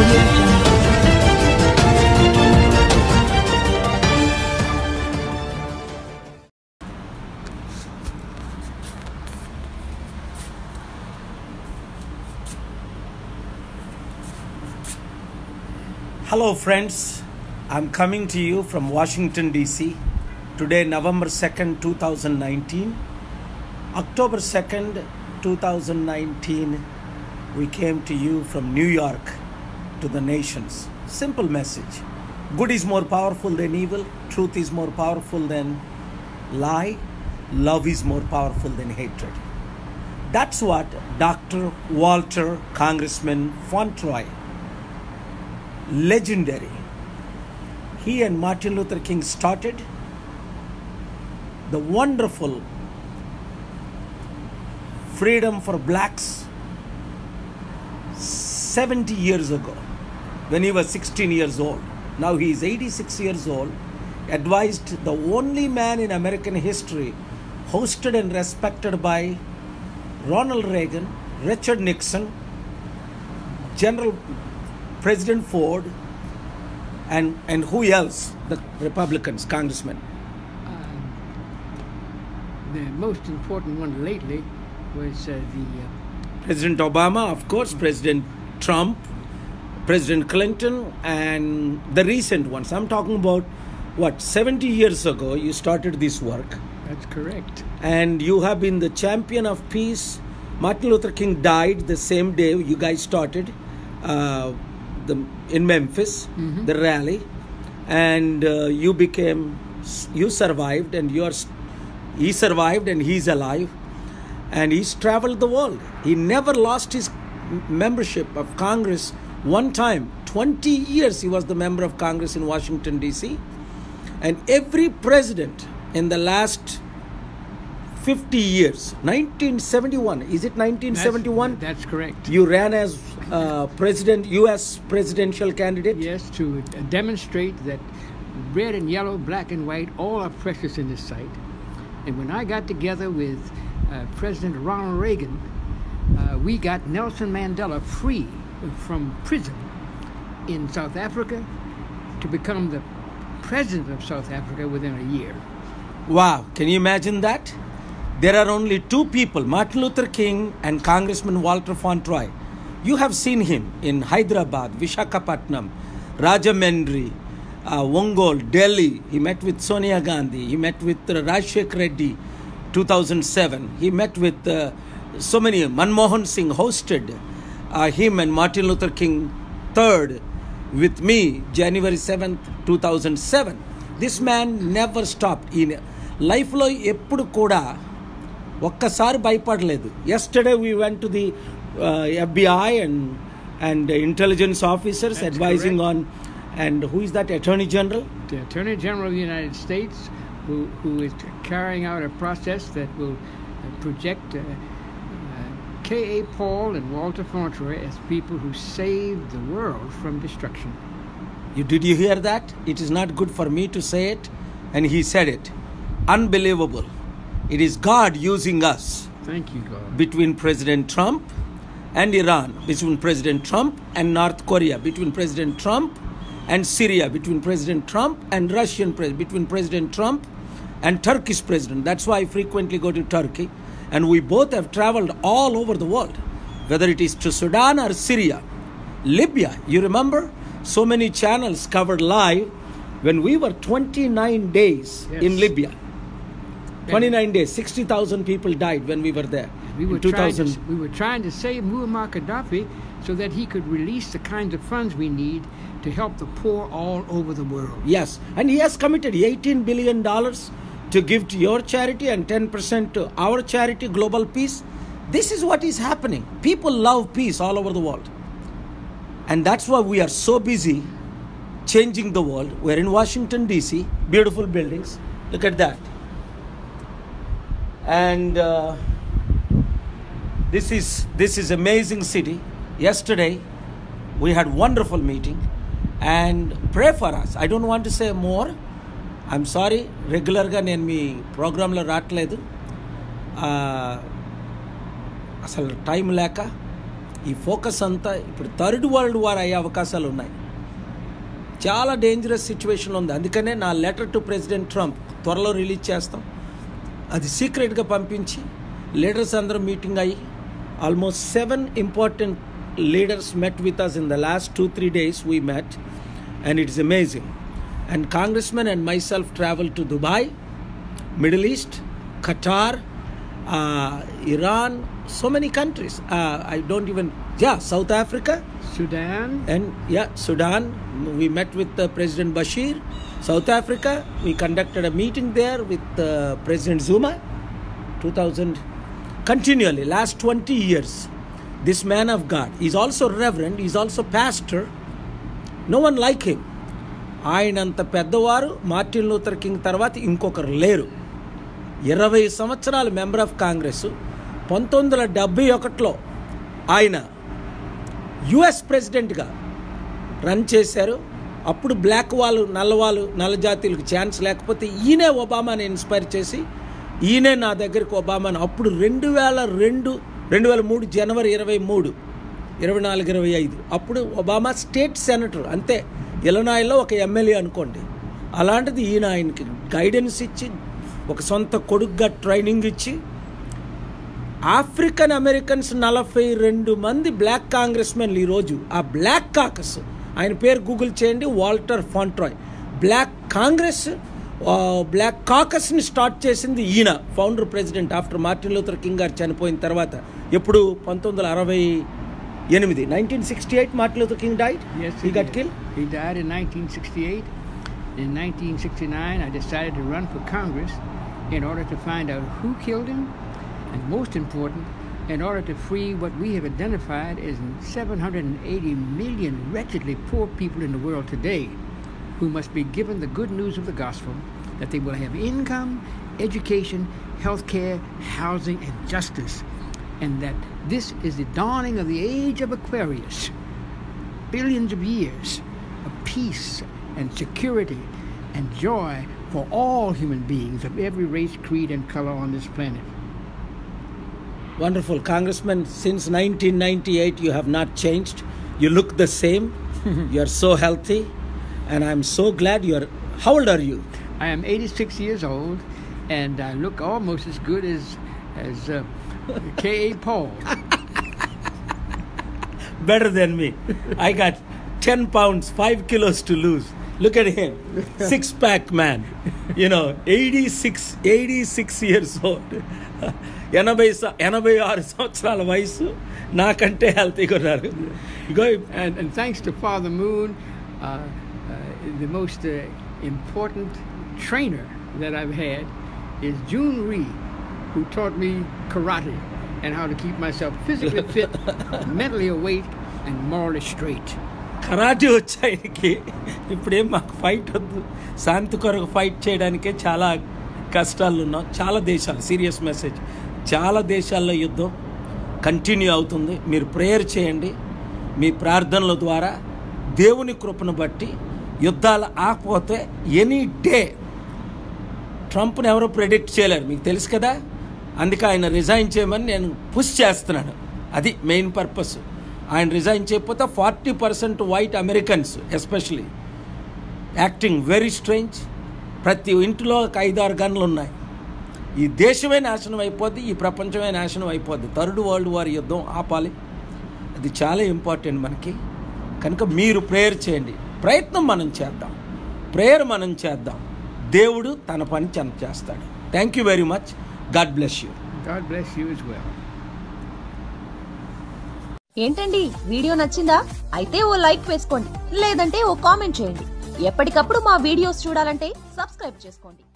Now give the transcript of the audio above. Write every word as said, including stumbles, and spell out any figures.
Audio Jungle. Hello friends, I'm coming to you from Washington D C. Today November second, two thousand nineteen. October second, two thousand nineteen, we came to you from New York to the nations. Simple message. Good is more powerful than evil. Truth is more powerful than lie. Love is more powerful than hatred. That's what Doctor Walter Congressman Fauntroy, legendary, he and Martin Luther King started the wonderful freedom for blacks seventy years ago when he was sixteen years old. Now he is eighty-six years old, advised the only man in American history hosted and respected by Ronald Reagan, Richard Nixon, General President Ford, and, and who else? The Republicans, congressmen. Uh, the most important one lately was uh, the... Uh, President Obama, of course, President Trump, President Clinton, and the recent ones. I'm talking about, what, seventy years ago you started this work. That's correct. And you have been the champion of peace. Martin Luther King died the same day you guys started uh, the, in Memphis, mm-hmm. the rally. And uh, you became, you survived, and you are, he survived and he's alive. And he's traveled the world. He never lost his membership of Congress one time. twenty years he was the member of Congress in Washington, D C. And every president in the last fifty years, nineteen seventy-one, is it nineteen seventy-one? That's, that's correct. You ran as uh, president, U S presidential candidate? Yes, to demonstrate that red and yellow, black and white, all are precious in this sight. And when I got together with uh, President Ronald Reagan, uh, we got Nelson Mandela free from prison in South Africa to become the president of South Africa within a year. Wow, can you imagine that? There are only two people, Martin Luther King and Congressman Walter Fauntroy. You have seen him in Hyderabad, Visakhapatnam, Rajahmundry, uh, Ongole, Delhi. He met with Sonia Gandhi. He met with uh, Rajshekar Reddy, two thousand seven. He met with uh, so many. Manmohan Singh hosted uh, him and Martin Luther King third with me, January seventh, two thousand seven. This man never stopped. In life lo eppudu kuda ఒక్కసారి భయపడలేదు. Yesterday we went to the uh, F B I and and uh, intelligence officers. That's advising correct. on, and who is that Attorney General? The Attorney General of the United States, who who is carrying out a process that will uh, project uh, uh, K A Paul and Walter Fauntroy as people who saved the world from destruction. You did you hear that? It is not good for me to say it, and he said it. Unbelievable. It is God using us. Thank you, God. Between President Trump and Iran, between President Trump and North Korea, between President Trump and Syria, between President Trump and Russian president, between President Trump and Turkish president. That's why I frequently go to Turkey. And we both have traveled all over the world, whether it is to Sudan or Syria, Libya. You remember? So many channels covered live when we were twenty-nine days yes. in Libya. twenty-nine days, sixty thousand people died when we were there. We were, in two thousand. trying to, we were trying to save Muammar Gaddafi so that he could release the kinds of funds we need to help the poor all over the world. Yes, and he has committed eighteen billion dollars to give to your charity and ten percent to our charity, Global Peace. This is what is happening. People love peace all over the world. And that's why we are so busy changing the world. We're in Washington, D C, beautiful buildings. Look at that. And uh, this is this is amazing city. Yesterday we had wonderful meeting, and pray for us. I don't want to say more. I'm sorry, regular ga nenu mee program lo raatledu. Asal time leka ఈ focus అంతా ఇప్పుడు third world war అయ్యే అవకాశాలు ఉన్నాయి. చాలా dangerous situation ఉంది. అందుకనే నా లెటర్ టు ప్రెసిడెంట్ ట్రంప్ త్వరలో రిలీజ్ చేస్తాం. అది సీక్రెట్గా పంపించి లీడర్స్ అందరూ మీటింగ్ అయ్యి almost seven important leaders met with us in the last two three days. We met and it's amazing. And congressman and myself traveled to Dubai, Middle East, Qatar, uh, Iran, so many countries. Uh, I don't even, yeah, South Africa. Sudan. And yeah, Sudan. We met with uh, President Bashir. South Africa, we conducted a meeting there with uh, President Zuma. two thousand, continually, last twenty years. This man of God, he's also reverend, he's also pastor. No one like him. ఆయనంత పెద్దవారు Martin Luther king తర్వాత ఇంకొకరు లేరు. ఇరవై సంవత్సరాలు member of Congress. పంతొమ్మిది వందల డెబ్భై ఒకటిలో ఆయన యుఎస్ ప్రెసిడెంట్గా రన్ చేశారు. అప్పుడు బ్లాక్ వాళ్ళు, నల్లవాళ్ళు, నల్ల జాతీయులకు ఛాన్స్ లేకపోతే ఈయనే ఒబామాని ఇన్స్పైర్ చేసి ఈయనే నా దగ్గరికి ఒబామాని అప్పుడు రెండు వేల రెండు రెండు వేల మూడు జనవరి ఇరవై మూడు ఇరవై నాలుగు ఇరవై ఐదు అప్పుడు ఒబామా స్టేట్ సెనేటర్, అంతే, ఇలనాయిలో ఒక ఎమ్మెల్యే అనుకోండి. అలాంటిది ఈయన ఆయనకి గైడెన్స్ ఇచ్చి ఒక సొంత కొడుకుగా ట్రైనింగ్ ఇచ్చి ఆఫ్రికన్ అమెరికన్స్ నలభై రెండు మంది బ్లాక్ కాంగ్రెస్ మెన్లు ఈరోజు ఆ బ్లాక్ కాకస్, ఆయన పేరు గూగుల్ చేయండి, Walter Fauntroy. Black Congress, black కాకస్ని స్టార్ట్ చేసింది ఈయన, founder president after Martin Luther King గారు చనిపోయిన తర్వాత. ఎప్పుడు పంతొమ్మిది వందల అరవై ఎనిమిది nineteen sixty eight Martin Luther King died. Yes, he got killed. He died in nineteen sixty-eight. In nineteen sixty-nine, I decided to run for Congress in order to find out who killed him, and most important, in order to free what we have identified as seven hundred eighty million wretchedly poor people in the world today who must be given the good news of the gospel, that they will have income, education, health care, housing, and justice, and that this is the dawning of the age of Aquarius, billions of years of peace and security and joy for all human beings of every race, creed, and color on this planet. Wonderful. Congressman, since nineteen ninety-eight you have not changed. You look the same. You are so healthy, and I'm so glad you are. How old are you? I am eighty-six years old, and I look almost as good as as uh, K A Paul. Better than me. I got ten pounds, five kilos to lose. Look at him, six pack man. You know, eighty-six, eighty-six years old. ఎనభై ఎనభై ఆరు సంవత్సరాల వయసు, నాకంటే హెల్తీగా ఉన్నారు. And, and thanks to Father Moon, uh, uh, the most uh, important trainer that I've had is June Reed, who taught me karate and how to keep myself physically fit, mentally awake, and morally straight. Karate వచ్చాయనికి ఇప్పుడేం మాకు fight వద్దు, శాంతి కొరకు fight చేయడానికే చాలా కష్టాలు ఉన్నాం. చాలా దేశాలు, సీరియస్ మెసేజ్, చాలా దేశాల్లో యుద్ధం కంటిన్యూ అవుతుంది. మీరు ప్రేయర్ చేయండి. మీ ప్రార్థనల ద్వారా దేవుని కృపను బట్టి యుద్ధాలు ఆకపోతే ఎనీ డే ట్రంప్ని ఎవరో ప్రెడిక్ట్ చేయలేరు, మీకు తెలుసు కదా. అందుకే ఆయన రిజైన్ చేయమని నేను పుష్ చేస్తున్నాను. అది మెయిన్ పర్పస్. ఆయన రిజైన్ చేయకపోతే forty percent white Americans especially acting very strange. ప్రతి ఇంటిలో ఒక ఐదారు గన్లు ఉన్నాయి. ఈ దేశమే నాశనం అయిపోద్ది, ఈ ప్రపంచమే నాశనం అయిపోద్ది. థర్డ్ వరల్డ్ వార్ యుద్ధం ఆపాలి. అది చాలా ఇంపార్టెంట్ మనకి. కనుక మీరు ప్రేయర్ చేయండి. ప్రయత్నం మనం చేద్దాం, ప్రేయర్ మనం చేద్దాం. దేవుడు తన పని తను చేస్తాడు. Thank you very much. God bless you. God bless you as well. ఏంటండి, వీడియో నచ్చిందా? అయితే ఓ లైక్ వేసుకోండి, లేదంటే ఓ కామెంట్ చేయండి. ఎప్పటికప్పుడు మా వీడియోస్ చూడాలంటే సబ్స్క్రైబ్ చేసుకోండి.